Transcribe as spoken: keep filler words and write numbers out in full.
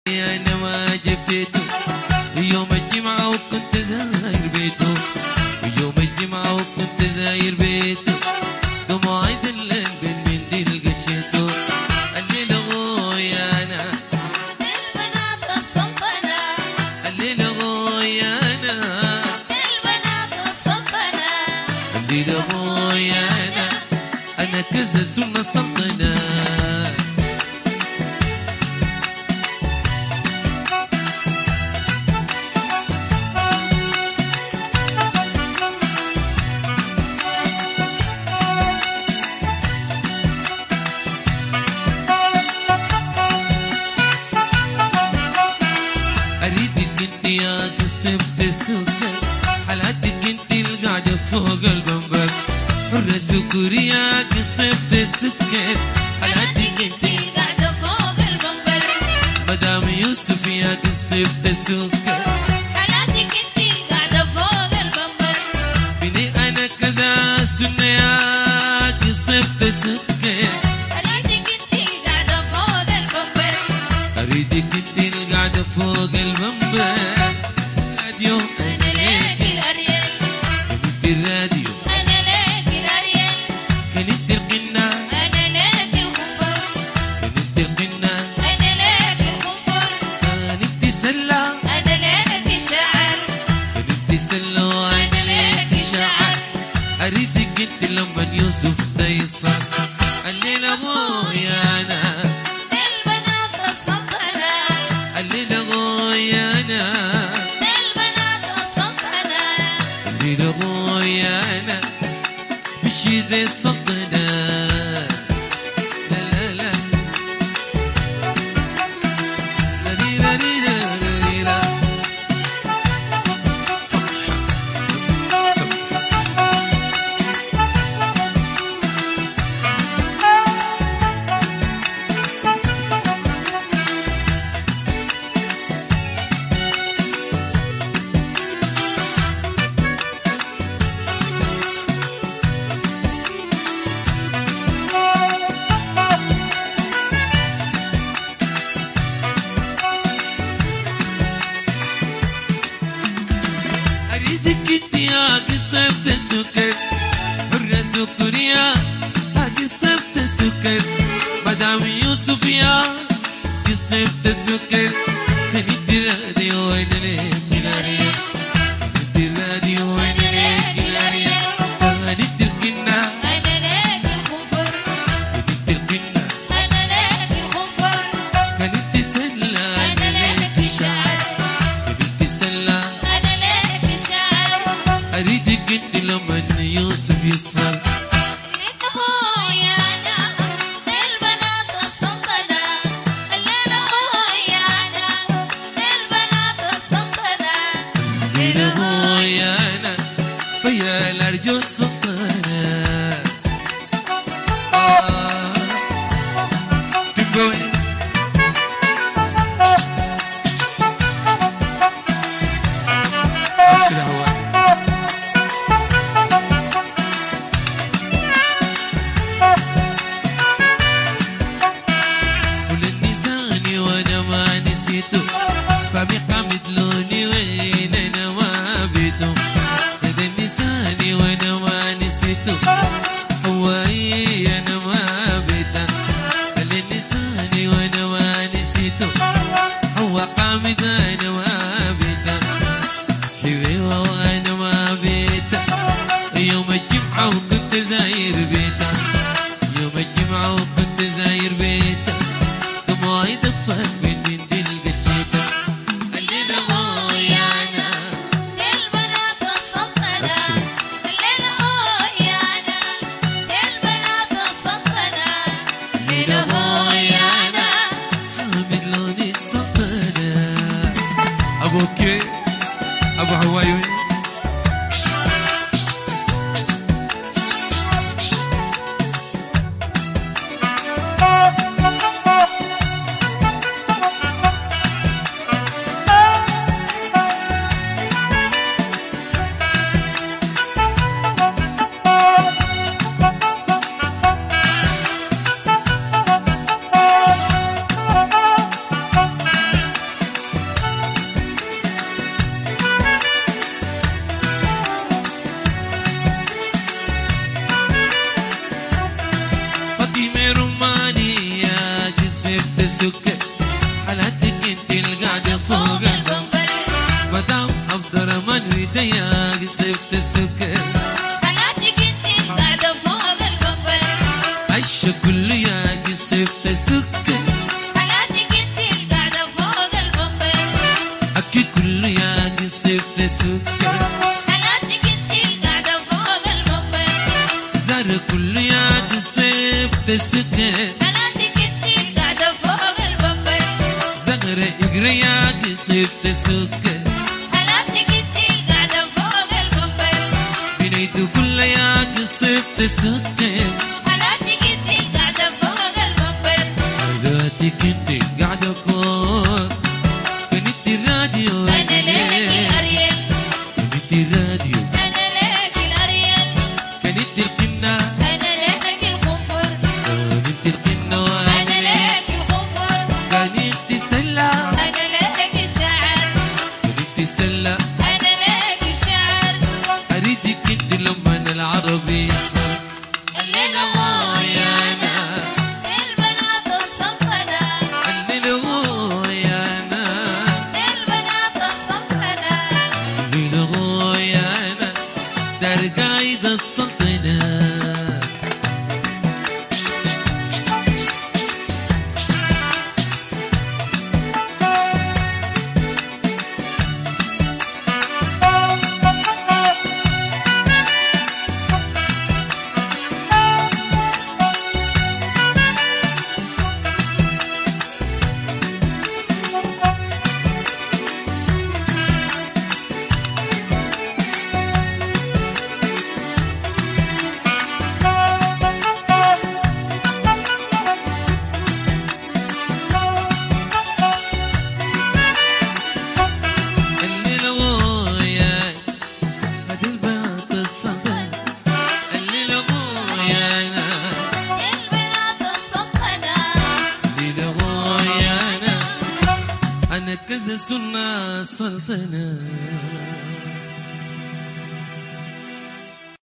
انا ما جفيته يوم الجمعة وكنت زاير بيته، يوم الجمعة وكنت زاير بيته، دموعي دلل بالمنديل قشيته. الليل غويا انا البنات السلطنة، الليل غويا انا البنات السلطنة، الليل غويا انا انا كذا سنة السلطنة. يا كسبت السكر حلقتك انت القاعدة فوق البنبر، حرة سكر يا كسبت السكر حلقتك انت القاعدة فوق البنبر، مدام يوسف يا كسبت السكر حلقتك انت القاعدة فوق البنبر، بني انا كذا سنة يا كسبت السكر حلقتك انت القاعدة فوق البنبر، اريدك انت القاعدة فوق البنبر. الراديو انا ليك الاريل، كنت الراديو انا ليك الاريل، كنت القنة انا ليك الخنفر، كنت القنة انا ليك الخنفر، كنت سلة انا ليك الشعر، كنت سلة وانا ليك الشعر. اريدك انت لما يوسف تيسر الليل ابويا انا البنات السلطنة، الليل ابويا انا البنات السلطنة، الليل ابويا انا بشيد السلطنة. لا لا لا لا لي لا لي لا لي لا صح اريدك انت يا كسبت السكر، حرة سكر يا كسبت السكر، مدام يوسف يا كسبت السكر. كنت الراديو وانا ليك الاريل، كنت الراديو وانا ليك الاريل، كنت القنة انا ليك الخنفر، كنت القنة انا ليك الخنفر، كنت سلة انا ليك الشعر، كنت سلة. انا ليك الشعر، اريدك انت لما يوسف يسهر الليل هو يا انا البنات السلطنة، الليل هو يا انا البنات السلطنة، الليل ابويا انا فيا الارجو السلطنة. آه. تنقوي ابشر يا هوان. وللنساني وانا ما نسيته، فمي قامد لوني وين انا ما بيته. هذا النساني وانا ما نسيته، هواي انا ما بيته. هذا النساني وانا ما نسيته، هو قامد انا ما بيته. حبيبه وانا ما بيته، يوم الجمعة وكنت زاير بيته، يوم الجمعة وكنت زاير بيته، دموعي دفت من منديل قشيته. الليل هو يا انا البنات السلطنة، أبشري. الليل هو يا انا البنات السلطنة، الليل هو يا انا حامد لوني السلطنة. ابوكي ابو هواي وين؟ بقريات صرت سكر حلاوتك انتي قاعدة فوق البمبر بنيته كليات صرت سكر حلاوتك انتي قاعدة فوق البمبر حالاتك انت قاعدة فوق كنت الراديو أنا لك الأريل كنت الراديو أنا لك الأريل كنت القنة أنا لك القنفر كنت القنة أنا لك القنفر كنت السلة أنا لك الشعر كنت السلة أنا لك الشعر أريدك انت لما أنا العربي يسهر الليلة ويانا البنات الصنفنة الليلة ويانا البنات الصنفنة الليلة ويانا دار قايد السلطنة الليلة ويانا هاد البنات السلطنة الليلة ويانا البنات الصنفنة الليلة ويانا أنا كذا سنة سلطنة